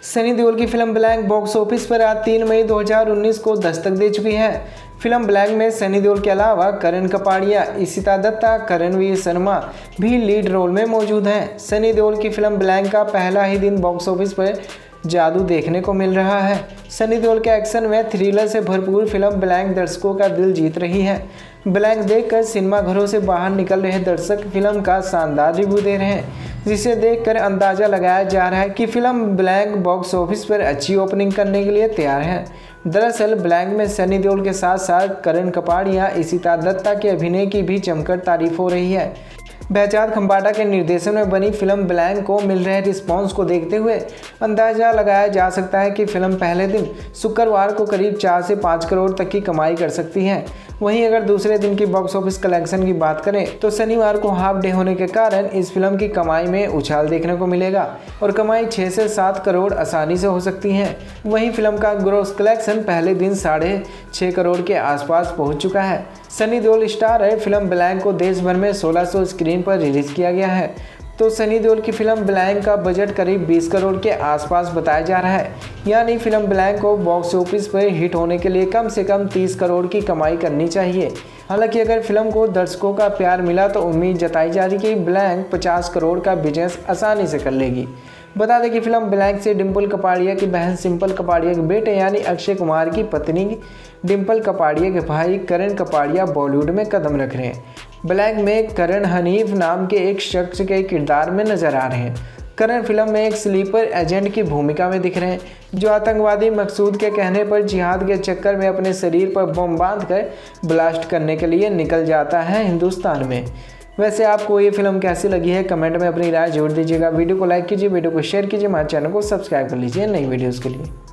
सनी देओल की film blank box office पर आज 3 मई 2019 को दस्तक दे चुकी है। फिल्म ब्लैंक में सनी देओल के अलावा करण कपाड़िया, इशिता दत्ता, करणवीर शर्मा भी लीड रोल में मौजूद हैं। सनी देओल की फिल्म ब्लैंक का पहला ही दिन बॉक्स ऑफिस पर जादू देखने को मिल रहा है। सनी देओल के एक्शन में थ्रिलर से भरपूर फिल्म ब्लैंक दर्शकों का दिल जीत रही है। ब्लैंक देखकर सिनेमाघरों से बाहर निकल रहे दर्शक फिल्म का शानदार रिव्यू दे रहे हैं, जिसे देखकर अंदाजा लगाया जा रहा है कि फिल्म ब्लैंक बॉक्स ऑफिस पर अच्छी ओपनिंग करने के लिए तैयार है। दरअसल ब्लैंक में सनी देओल के साथ साथ करण कपाड़िया, इशिता दत्ता के अभिनय की भी जमकर तारीफ हो रही है। बहजाद खंबाटा के निर्देशन में बनी फिल्म ब्लैंक को मिल रहे रिस्पांस को देखते हुए अंदाजा लगाया जा सकता है कि फिल्म पहले दिन शुक्रवार को करीब 4 से 5 करोड़ तक की कमाई कर सकती है। वहीं अगर दूसरे दिन की बॉक्स ऑफिस कलेक्शन की बात करें तो शनिवार को हाफ डे होने के कारण इस फिल्म की कमाई में उछाल देखने को मिलेगा और कमाई 6 से 7 करोड़ आसानी से हो सकती है। वहीं फिल्म का ग्रॉस कलेक्शन पहले दिन 6.5 करोड़ के आसपास पहुंच चुका है। सनी देओल स्टार है फिल्म ब्लैंक को देश भर में 1600 स्क्रीन पर रिलीज किया गया है। तो सनी देओल की फिल्म ब्लैंक का बजट करीब 20 करोड़ के आसपास बताया जा रहा है। यानी फिल्म ब्लैंक को बॉक्स ऑफिस पर हिट होने के लिए कम से कम 30 करोड़ की कमाई करनी चाहिए। हालांकि अगर फिल्म को दर्शकों का प्यार मिला तो उम्मीद जताई जा रही है कि ब्लैंक 50 करोड़ का बिजनेस आसानी से कर लेगी। बता दें कि फिल्म ब्लैंक से डिम्पल कपाड़िया की बहन सिंपल कपाड़िया के बेटे यानी अक्षय कुमार की पत्नी डिम्पल कपाड़िया के भाई करण कपाड़िया बॉलीवुड में कदम रख रहे हैं। ब्लैंक में करण हनीफ नाम के एक शख्स के किरदार में नजर आ रहे हैं। करण फिल्म में एक स्लीपर एजेंट की भूमिका में दिख रहे हैं, जो आतंकवादी मकसूद के कहने पर जिहाद के चक्कर में अपने शरीर पर बम बांधकर ब्लास्ट करने के लिए निकल जाता है हिंदुस्तान में। वैसे आपको ये फिल्म कैसी लगी है, कमेंट में अपनी राय जोड़ दीजिएगा। वीडियो को लाइक कीजिए, वीडियो को शेयर कीजिए, हमारे चैनल को सब्सक्राइब कर लीजिए नई वीडियोज़ के लिए।